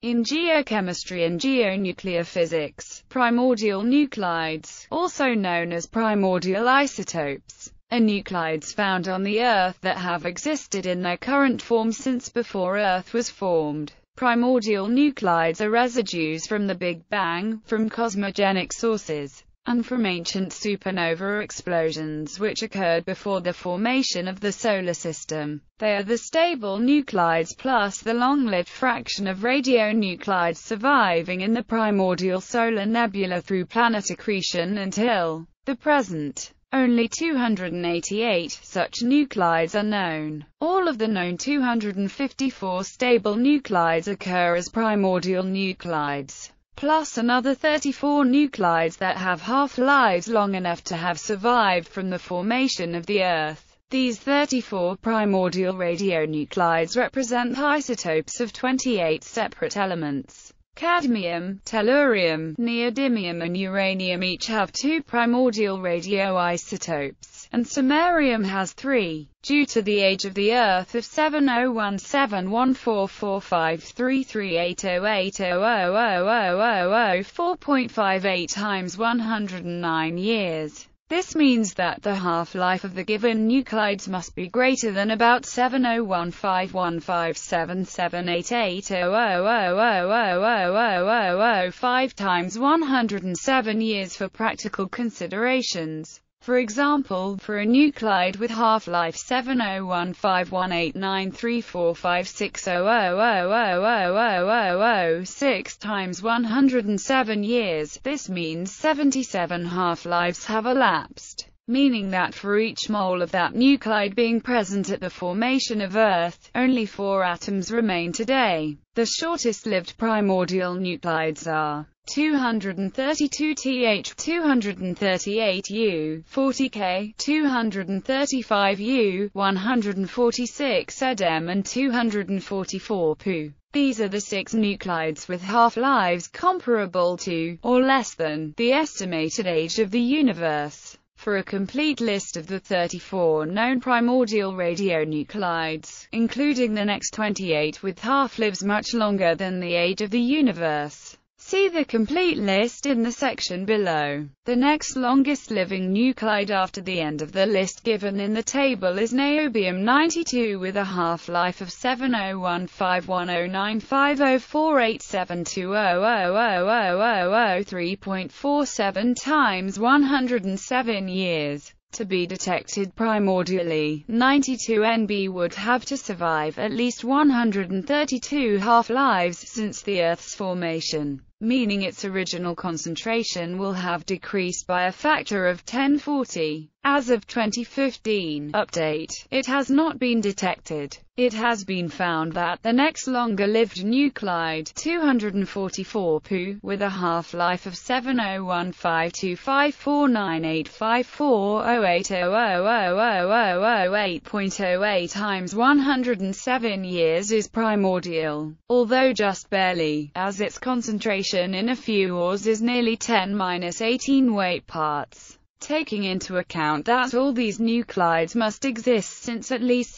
In geochemistry and geonuclear physics, primordial nuclides, also known as primordial isotopes, are nuclides found on the Earth that have existed in their current form since before Earth was formed. Primordial nuclides are residues from the Big Bang, from cosmogenic sources, and from ancient supernova explosions which occurred before the formation of the solar system. They are the stable nuclides plus the long-lived fraction of radionuclides surviving in the primordial solar nebula through planet accretion until the present. Only 288 such nuclides are known. All of the known 254 stable nuclides occur as primordial nuclides, plus another 34 nuclides that have half-lives long enough to have survived from the formation of the Earth. These 34 primordial radionuclides represent isotopes of 28 separate elements. Cadmium, tellurium, neodymium and uranium each have 2 primordial radioisotopes, and samarium has 3. Due to the age of the Earth of 70171445338808000000 4.58 times 109 years. This means that the half-life of the given nuclides must be greater than about 70151577880000000 5 times 107 years for practical considerations. For example, for a nuclide with half-life 70151893456000000 6 times 107 years, this means 77 half-lives have elapsed, meaning that for each mole of that nuclide being present at the formation of Earth, only 4 atoms remain today. The shortest-lived primordial nuclides are 232Th, 238U, 40K, 235U, 146Edm and 244Pu. These are the 6 nuclides with half-lives comparable to, or less than, the estimated age of the universe. For a complete list of the 34 known primordial radionuclides, including the next 28 with half-lives much longer than the age of the universe, see the complete list in the section below. The next longest living nuclide after the end of the list given in the table is niobium-92 with a half-life of 7015109504872000000 3.47 times 107 years. To be detected primordially, 92Nb would have to survive at least 132 half-lives since the Earth's formation, meaning its original concentration will have decreased by a factor of 1040. As of 2015 update, it has not been detected. It has been found that the next longer-lived nuclide, 244Pu, with a half-life of 7015254985408000000 8.08 times 107 years is primordial, although just barely, as its concentration in a few ores is nearly 10⁻18 weight parts. Taking into account that all these nuclides must exist since at least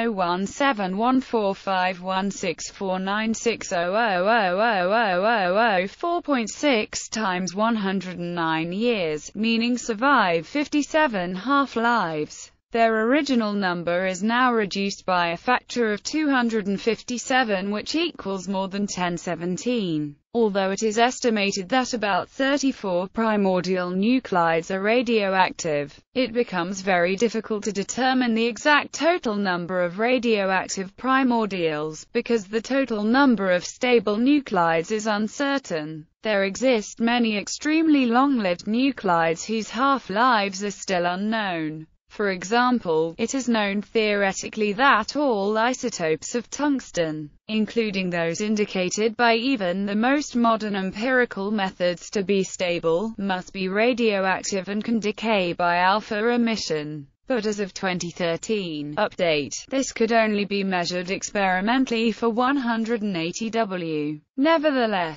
70171451649600000 4.6 times 109 years, meaning survive 57 half-lives. Their original number is now reduced by a factor of 257, which equals more than 1017. Although it is estimated that about 34 primordial nuclides are radioactive, it becomes very difficult to determine the exact total number of radioactive primordials, because the total number of stable nuclides is uncertain. There exist many extremely long-lived nuclides whose half-lives are still unknown. For example, it is known theoretically that all isotopes of tungsten, including those indicated by even the most modern empirical methods to be stable, must be radioactive and can decay by alpha emission. But as of 2013 update, this could only be measured experimentally for 180W. Nevertheless,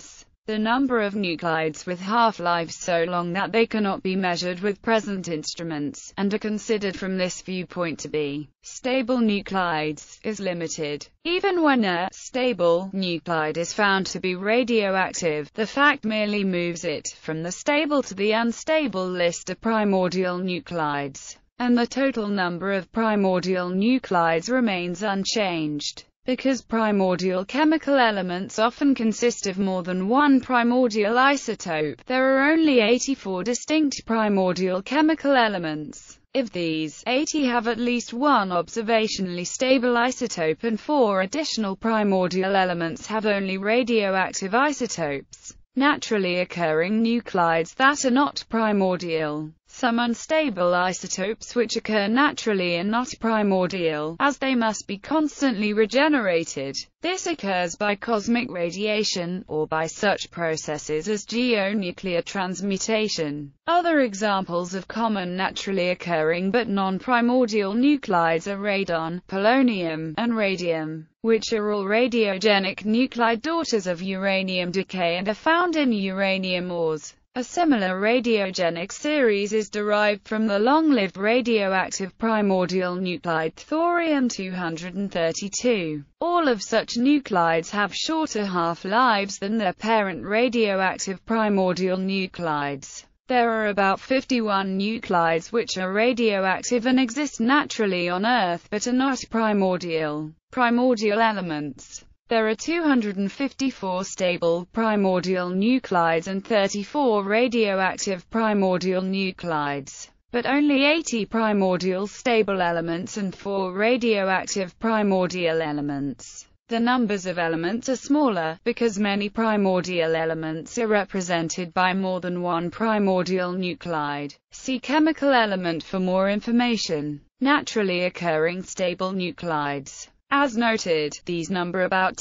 The number of nuclides with half-lives so long that they cannot be measured with present instruments, and are considered from this viewpoint to be stable nuclides, is limited. Even when a stable nuclide is found to be radioactive, the fact merely moves it from the stable to the unstable list of primordial nuclides, and the total number of primordial nuclides remains unchanged. Because primordial chemical elements often consist of more than one primordial isotope, there are only 84 distinct primordial chemical elements. If these 80 have at least one observationally stable isotope and 4 additional primordial elements have only radioactive isotopes, naturally occurring nuclides that are not primordial. Some unstable isotopes which occur naturally are not primordial, as they must be constantly regenerated. This occurs by cosmic radiation, or by such processes as geonuclear transmutation. Other examples of common naturally occurring but non-primordial nuclides are radon, polonium, and radium, which are all radiogenic nuclide daughters of uranium decay and are found in uranium ores. A similar radiogenic series is derived from the long-lived radioactive primordial nuclide thorium-232. All of such nuclides have shorter half-lives than their parent radioactive primordial nuclides. There are about 51 nuclides which are radioactive and exist naturally on Earth but are not primordial elements. There are 254 stable primordial nuclides and 34 radioactive primordial nuclides, but only 80 primordial stable elements and 4 radioactive primordial elements. The numbers of elements are smaller, because many primordial elements are represented by more than one primordial nuclide. See chemical element for more information. Naturally occurring stable nuclides. As noted, these number about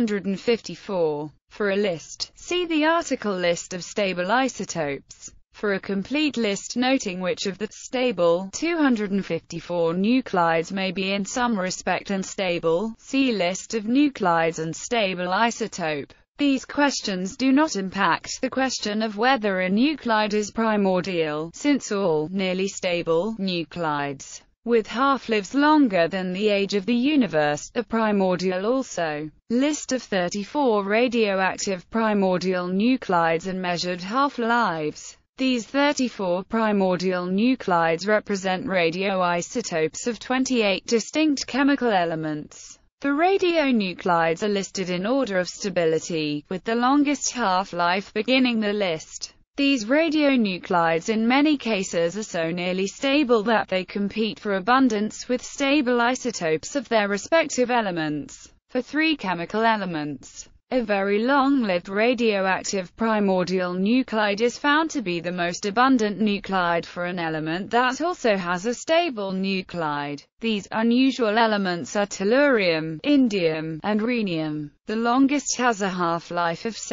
254. For a list, see the article List of stable isotopes. For a complete list noting which of the stable 254 nuclides may be in some respect unstable, see List of nuclides and stable isotope. These questions do not impact the question of whether a nuclide is primordial, since all nearly stable nuclides with half-lives longer than the age of the universe are primordial also. List of 34 radioactive primordial nuclides and measured half-lives. These 34 primordial nuclides represent radioisotopes of 28 distinct chemical elements. The radionuclides are listed in order of stability, with the longest half-life beginning the list. These radionuclides in many cases are so nearly stable that they compete for abundance with stable isotopes of their respective elements. For 3 chemical elements, a very long-lived radioactive primordial nuclide is found to be the most abundant nuclide for an element that also has a stable nuclide. These unusual elements are tellurium, indium, and rhenium. The longest has a half-life of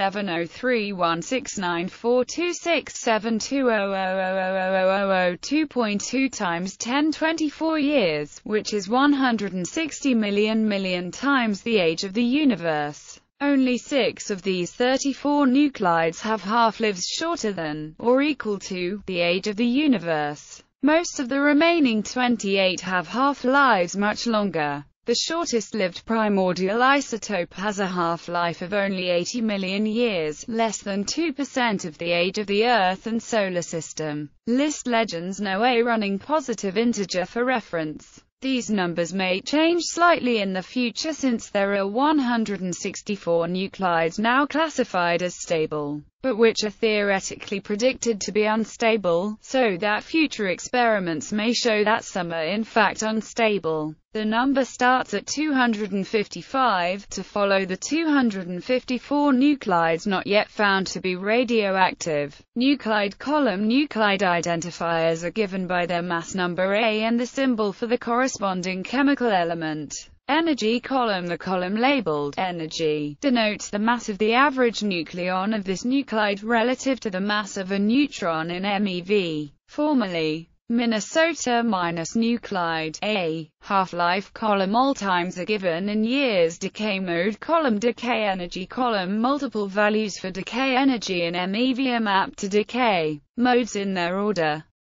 7031694267200000002.2 times 1024 years, which is 160 million times the age of the universe. Only 6 of these 34 nuclides have half-lives shorter than, or equal to, the age of the universe. Most of the remaining 28 have half-lives much longer. The shortest-lived primordial isotope has a half-life of only 80 million years, less than 2% of the age of the Earth and Solar System. List legends know a running positive integer for reference. These numbers may change slightly in the future since there are 164 nuclides now classified as stable, but which are theoretically predicted to be unstable, so that future experiments may show that some are in fact unstable. The number starts at 255, to follow the 254 nuclides not yet found to be radioactive. Nuclide column nuclide identifiers are given by their mass number A and the symbol for the corresponding chemical element. Energy column. The column labeled energy denotes the mass of the average nucleon of this nuclide relative to the mass of a neutron in MeV. Formally, Minnesota minus nuclide. A half-life column. All times are given in years. Decay mode column. Decay energy column. Multiple values for decay energy and MeV are mapped to decay modes in their order.